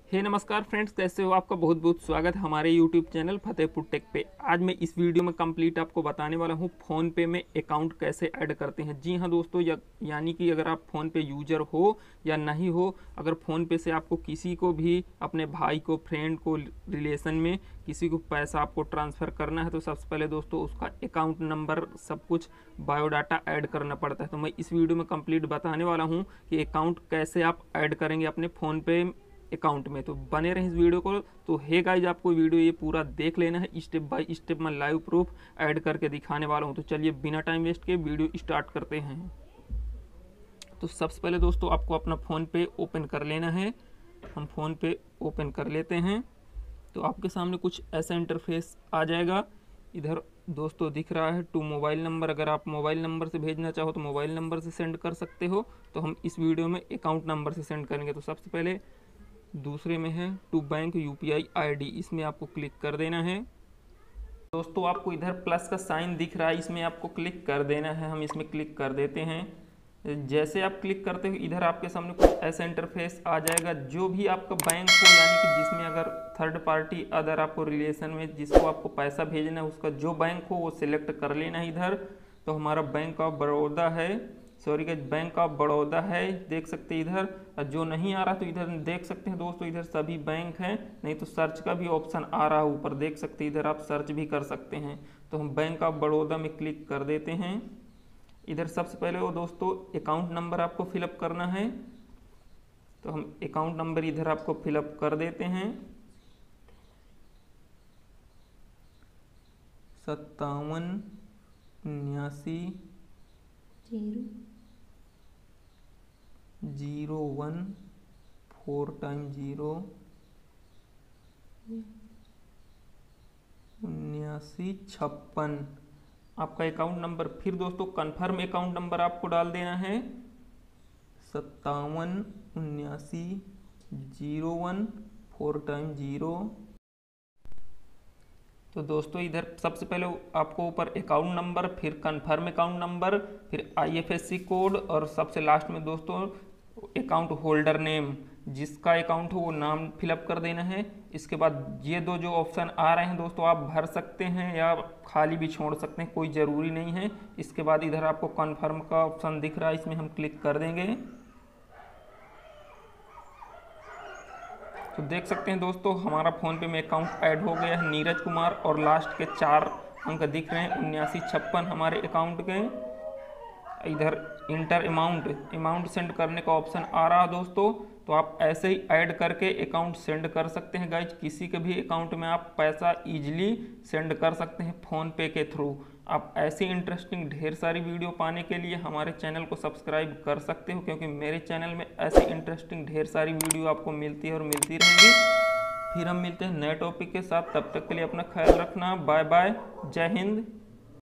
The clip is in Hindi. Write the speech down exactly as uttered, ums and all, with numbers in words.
हे नमस्कार फ्रेंड्स, कैसे हो? आपका बहुत बहुत स्वागत है हमारे यूट्यूब चैनल फतेहपुर टेक पे। आज मैं इस वीडियो में कंप्लीट आपको बताने वाला हूँ फ़ोन पे में अकाउंट कैसे ऐड करते हैं। जी हाँ दोस्तों, या, यानी कि अगर आप फ़ोन पे यूज़र हो या नहीं हो, अगर फ़ोन पे से आपको किसी को भी, अपने भाई को, फ्रेंड को, रिलेशन में किसी को पैसा आपको ट्रांसफ़र करना है तो सबसे पहले दोस्तों उसका अकाउंट नंबर, सब कुछ बायोडाटा ऐड करना पड़ता है। तो मैं इस वीडियो में कंप्लीट बताने वाला हूँ कि अकाउंट कैसे आप ऐड करेंगे अपने फ़ोन पे अकाउंट में। तो बने रहें इस वीडियो को। तो हे गाइज, आपको वीडियो ये पूरा देख लेना है, स्टेप बाय स्टेप मैं लाइव प्रूफ ऐड करके दिखाने वाला हूँ। तो चलिए बिना टाइम वेस्ट के वीडियो स्टार्ट करते हैं। तो सबसे पहले दोस्तों आपको अपना फ़ोन पे ओपन कर लेना है। हम फ़ोन पे ओपन कर लेते हैं तो आपके सामने कुछ ऐसा इंटरफेस आ जाएगा। इधर दोस्तों दिख रहा है टू मोबाइल नंबर। अगर आप मोबाइल नंबर से भेजना चाहो तो मोबाइल नंबर से सेंड कर सकते हो। तो हम इस वीडियो में अकाउंट नंबर से सेंड करेंगे। तो सबसे पहले दूसरे में है टू बैंक यूपीआई आईडी, इसमें आपको क्लिक कर देना है। दोस्तों आपको इधर प्लस का साइन दिख रहा है, इसमें आपको क्लिक कर देना है। हम इसमें क्लिक कर देते हैं। जैसे आप क्लिक करते हो इधर आपके सामने कुछ ऐसा इंटरफेस आ जाएगा। जो भी आपका बैंक हो, यानी कि जिसमें अगर थर्ड पार्टी अदर आपको रिलेशन में जिसको आपको पैसा भेजना है, उसका जो बैंक हो वो सिलेक्ट कर लेना है इधर। तो हमारा बैंक ऑफ बड़ौदा है, सॉरी का बैंक ऑफ बड़ौदा है, देख सकते हैं इधर। जो नहीं आ रहा तो इधर देख सकते हैं दोस्तों, इधर सभी बैंक हैं। नहीं तो सर्च का भी ऑप्शन आ रहा है ऊपर, देख सकते हैं, इधर आप सर्च भी कर सकते हैं। तो हम बैंक ऑफ बड़ौदा में क्लिक कर देते हैं। इधर सबसे पहले वो दोस्तों अकाउंट नंबर आपको फिलअप करना है। तो हम अकाउंट नंबर इधर आपको फिलअप कर देते हैं। सत्तावन उन्यासी zero one four time zero उन्यासी छप्पन आपका अकाउंट नंबर। फिर दोस्तों कन्फर्म अकाउंट नंबर आपको डाल देना है, सत्तावन उन्यासी zero one four time zero. तो दोस्तों इधर सबसे पहले आपको ऊपर अकाउंट नंबर, फिर कन्फर्म अकाउंट नंबर, फिर आईएफएससी कोड और सबसे लास्ट में दोस्तों अकाउंट होल्डर नेम, जिसका अकाउंट हो वो नाम फिलअप कर देना है। इसके बाद ये दो जो ऑप्शन आ रहे हैं दोस्तों आप भर सकते हैं या खाली भी छोड़ सकते हैं, कोई ज़रूरी नहीं है। इसके बाद इधर आपको कन्फर्म का ऑप्शन दिख रहा है, इसमें हम क्लिक कर देंगे। तो देख सकते हैं दोस्तों हमारा फ़ोन पे में अकाउंट ऐड हो गया है, नीरज कुमार, और लास्ट के चार अंक दिख रहे हैं उन्यासी छप्पन हमारे अकाउंट के। इधर इंटर अमाउंट अमाउंट सेंड करने का ऑप्शन आ रहा है दोस्तों। तो आप ऐसे ही ऐड करके अकाउंट सेंड कर सकते हैं गाइज। किसी के भी अकाउंट में आप पैसा इजीली सेंड कर सकते हैं फ़ोन पे के थ्रू। आप ऐसी इंटरेस्टिंग ढेर सारी वीडियो पाने के लिए हमारे चैनल को सब्सक्राइब कर सकते हो, क्योंकि मेरे चैनल में ऐसी इंटरेस्टिंग ढेर सारी वीडियो आपको मिलती है और मिलती रहेंगी। फिर हम मिलते हैं नए टॉपिक के साथ, तब तक के लिए अपना ख्याल रखना। बाय बाय, जय हिंद।